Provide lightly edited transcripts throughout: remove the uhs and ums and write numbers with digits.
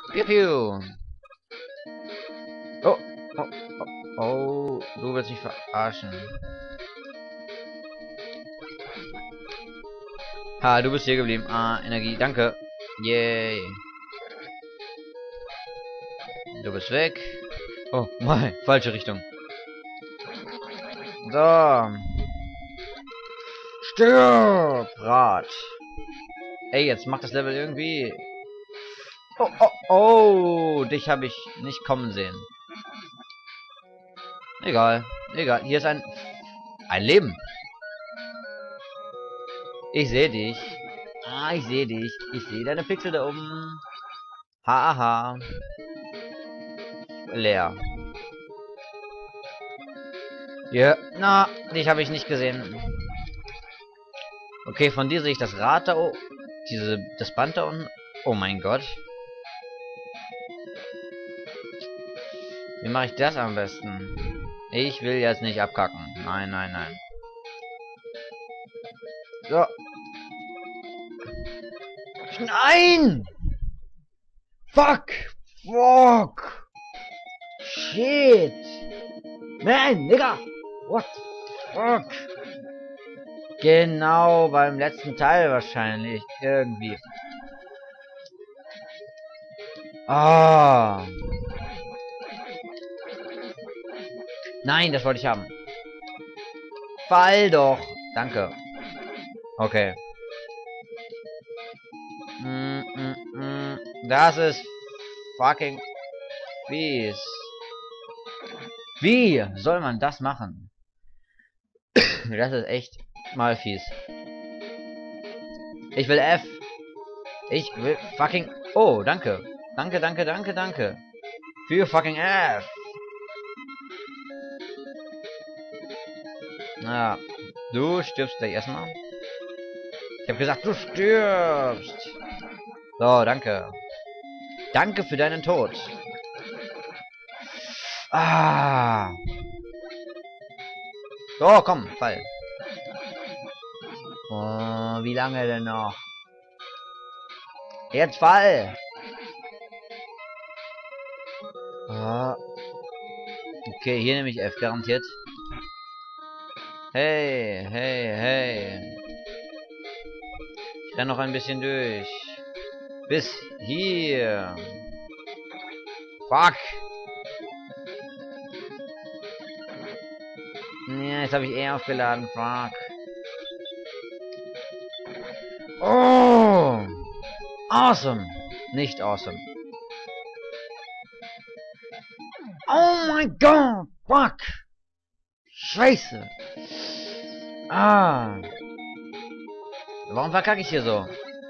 Piu, piu. Oh, oh, oh, oh, du willst mich verarschen. Ha, du bist hier geblieben. Ah, Energie, danke. Yay. Du bist weg. Oh, mal, falsche Richtung. So. Stirb, Rat. Ey, jetzt macht das Level irgendwie. Oh, oh, oh, dich habe ich nicht kommen sehen. Egal, egal. Hier ist ein Leben. Ich sehe dich. Ah, ich sehe dich. Ich sehe deine Pixel da oben. Haha. Leer. Ja, na, dich habe ich nicht gesehen. Okay, von dir sehe ich das Rad da oben. Das Band da unten. Oh mein Gott. Wie mache ich das am besten? Ich will jetzt nicht abkacken. Nein, nein, nein. So. Nein! Fuck! Fuck! Shit! Man, Digga! What the fuck? Genau, beim letzten Teil wahrscheinlich. Irgendwie. Ah. Nein, das wollte ich haben. Fall doch. Danke. Okay. Das ist fucking fies. Wie soll man das machen? Das ist echt mal fies. Ich will F. Ich will fucking... Oh, danke. Danke, danke, danke, danke. Für fucking F. Na, du stirbst gleich erstmal. Ich habe gesagt, du stirbst. So, danke. Danke für deinen Tod. Ah. So, komm, fall. Oh, wie lange denn noch? Jetzt fall. Ah. Okay, hier nehme ich F, garantiert. Hey, hey, hey. Ich renne noch ein bisschen durch. Bis hier. Fuck. Ja, jetzt habe ich eh aufgeladen. Fuck. Oh. Awesome. Nicht awesome. Oh mein Gott. Fuck. Scheiße. Ah. Warum verkacke ich hier so?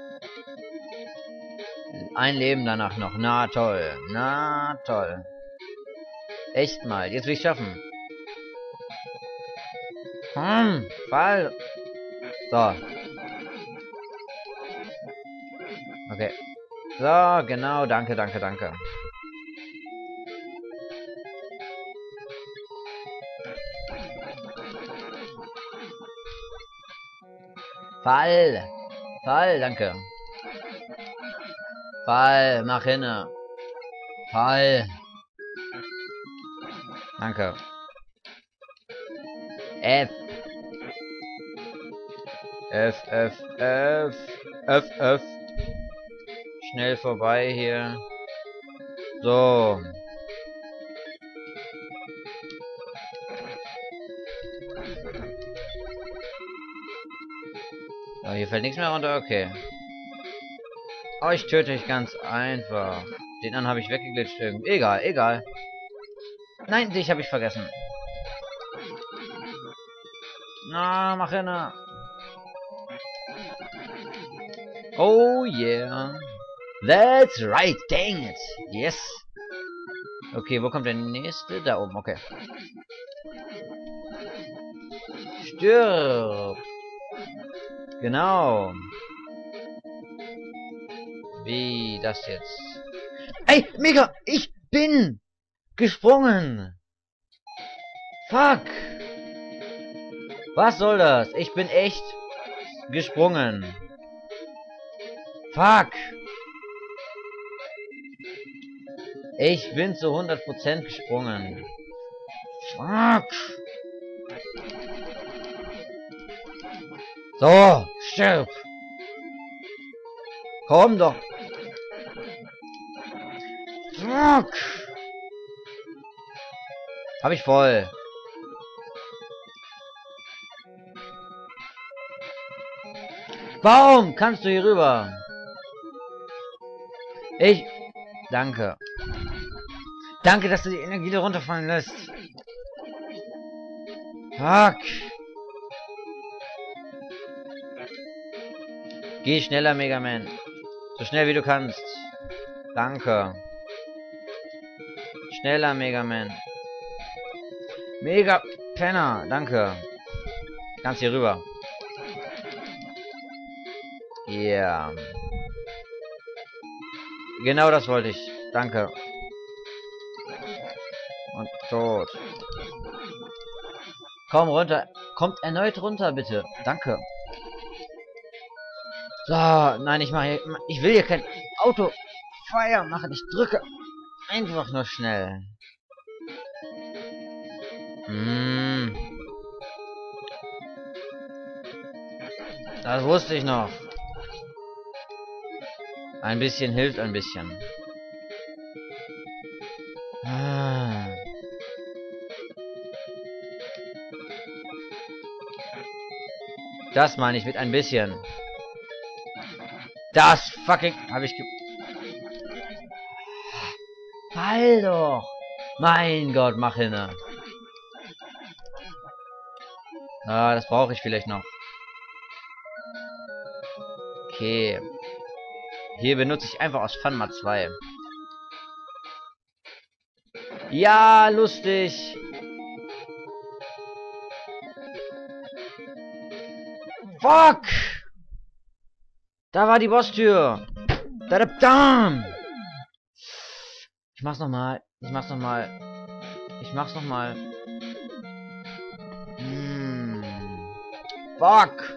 Ein Leben danach noch. Na toll. Na toll. Echt mal. Jetzt will ich schaffen. Fall. So. Okay. So, genau. Danke, danke, danke. Fall. Fall, danke. Fall, mach hinne. Fall. Danke. F. F, F, F. F, F. Schnell vorbei hier. So. Oh, hier fällt nichts mehr runter, okay. Oh, ich töte dich ganz einfach. Den anderen habe ich weggeglitscht irgendwie. Egal, egal. Nein, dich habe ich vergessen. Na, mach hin. Oh yeah. That's right, dang it. Yes. Okay, wo kommt der nächste? Da oben, okay. Stirb. Genau. Wie das jetzt? Ey, Mega! Ich bin gesprungen! Fuck! Was soll das? Ich bin echt gesprungen. Fuck! Ich bin zu 100% gesprungen. Fuck. So, stirb. Komm doch. Fuck. Hab ich voll. Warum kannst du hier rüber? Danke. Danke, dass du die Energie da runterfallen lässt. Fuck. Geh schneller, Mega Man. So schnell wie du kannst. Danke. Schneller, Mega Man. Mega Penner. Danke. Kannst hier rüber. Ja. Yeah. Genau das wollte ich. Danke. Und tot. Komm runter. Kommt erneut runter, bitte. Danke. So, nein, ich will hier kein Auto Feuer machen. Ich drücke einfach nur schnell. Das wusste ich noch. Ein bisschen hilft ein bisschen. Das meine ich mit ein bisschen. Das fucking habe ich Fall doch. Mein Gott, mach hinne. Ah, das brauche ich vielleicht noch. Okay. Hier benutze ich einfach aus Fun mal 2. Ja, lustig. Fuck! Da war die Bosstür. Da. Ich mach's nochmal. Fuck!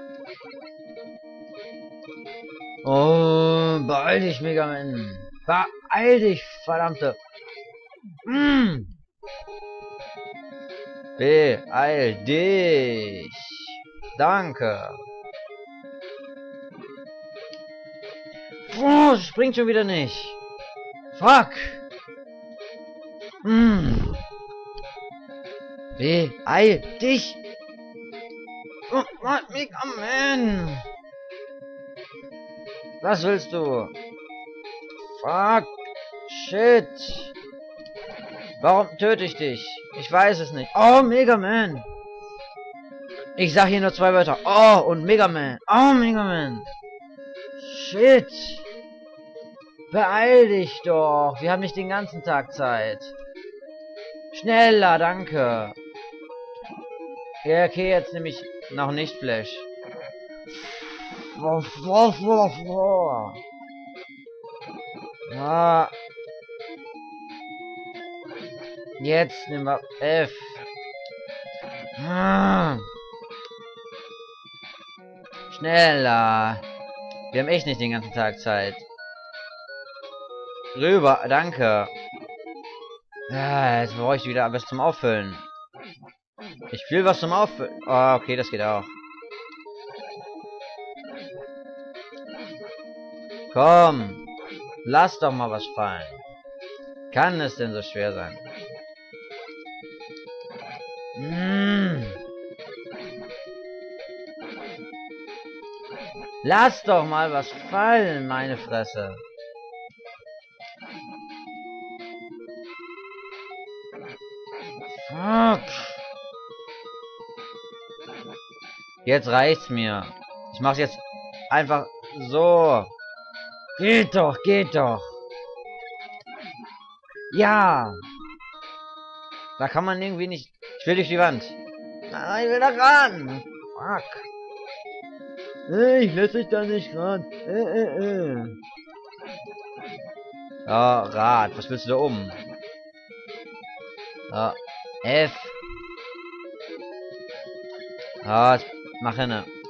Oh, beeil dich, Mega Man. Beeil dich, verdammte. Beeil dich. Danke. Oh, springt schon wieder nicht. Fuck. Beeil dich. Oh, Mega Man. Was willst du? Fuck. Shit. Warum töte ich dich? Ich weiß es nicht. Oh, Mega Man. Ich sag hier nur 2 Wörter. Oh, und Mega Man. Oh, Mega Man. Shit. Beeil dich doch. Wir haben nicht den ganzen Tag Zeit. Schneller, danke. Ja, okay, jetzt nehme ich noch nicht Flash. Ah. Jetzt nehmen wir F. Schneller. Wir haben echt nicht den ganzen Tag Zeit. Rüber, danke. Jetzt brauche ich wieder was zum Auffüllen. Ich will was zum Auffüllen. Oh, okay, das geht auch. Komm. Lass doch mal was fallen. Kann es denn so schwer sein? Lass doch mal was fallen, meine Fresse. Fuck. Jetzt reicht's mir. Ich mach's jetzt einfach so. Geht doch, geht doch. Ja. Da kann man irgendwie nicht... Ich will durch die Wand. Nein, ich will da ran. Fuck. Ich lass dich da nicht ran. Ja, Rad. Was willst du da oben? Ja, F. Ja, mach hinne.